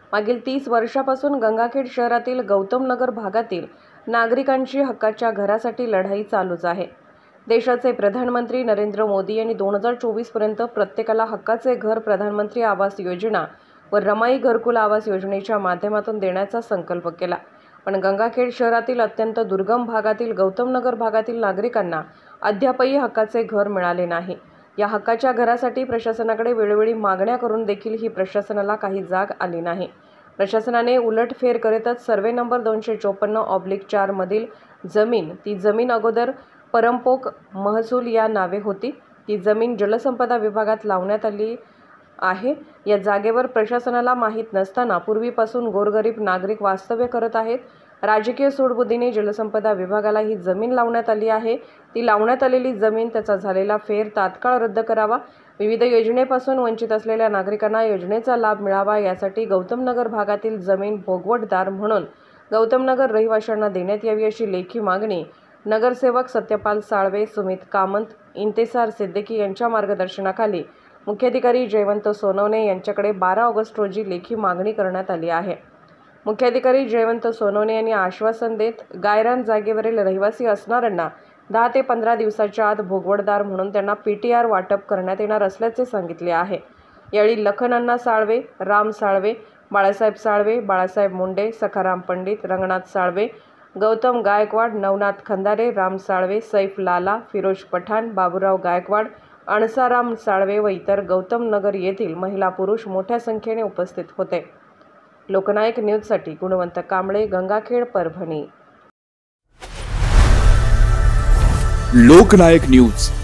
मागील 30 वर्षापासून गंगाखेड शहरातील गौतमनगर भागातील नागरिकांची हक्काच्या घरासाठी लढाई चालूच आहे। देशाचे प्रधानमंत्री नरेंद्र मोदी यांनी 2024 पर्यंत प्रत्येकाला हक्काचे घर प्रधानमंत्री आवास योजना व रमाई घरकुल आवास योजनेच्या माध्यमातून देण्याचा संकल्प केला। पण गंगाखेड शहरातील अत्यंत दुर्गम भागातील गौतमनगर भागातील नागरिकांना अद्यापही हक्काचे घर मिळाले नाही। या हक्काच्या घरासाठी प्रशासनाकडे वेळोवेळी मागण्या करून देखील ही प्रशासनाला काही जाग आली नाही। प्रशासनाने उलटफेर करीतच सर्वे नंबर 254/4 मधील जमीन, ती जमीन अगोदर परमपोक महसूल या नावे होती, ती जमीन जलसंपदा विभागात लावण्यात आली आहे। या जागेवर प्रशासनाला माहीत नसताना पूर्वीपासून गोरगरीब नागरिक वास्तव्य करत आहेत। राजकीय सूडबुद्धीने जलसंपदा विभागाला ही जमीन लावण्यात आली आहे। ती लावण्यात आलेली जमीन, त्याचा झालेला फेर तात्काळ रद्द करावा। विविध योजनेपासून वंचित असलेल्या नागरिकांना योजनेचा लाभ मिळावा, यासाठी गौतमनगर भागातील जमीन भोगवटदार म्हणून गौतमनगर रहिवाशांना देण्यात यावी, अशी लेखी मागणी नगरसेवक सत्यपाल साळवे, सुमित कामत, इंतेसार सिद्दीकी यांच्या मार्गदर्शनाखाली मुख्याधिकारी जयवंत सोनवणे यांच्याकडे 12 ऑगस्ट रोजी लेखी मागणी करण्यात आली आहे। मुख्याधिकारी जयवंत सोनवणे यांनी आश्वासन देत गायरान जागेवरील रहिवासी असणाऱ्यांना 10 ते 15 दिवसाच्या आत भोगवटदार म्हणून त्यांना PTR वाटप करण्यात येणार असल्याचे सांगितले आहे। यावेळी लखन साळवे, राम साळवे, बाळासाहेब साळवे, बाळासाहेब मुंडे, सखाराम पंडित, रंगनाथ साळवे, गौतम गायकवाड, नवनाथ खंदारे, राम साळवे, सैफ लाला, फिरोज पठाण, बाबूराव गायकवाड, अणसाराम साळवे व इतर गौतमनगर येथील महिला पुरुष मोठ्या संख्येने उपस्थित होते। लोकनायक न्यूजसाठी गुणवंत कांबळे, गंगाखेड, परभणी। लोकनायक न्यूज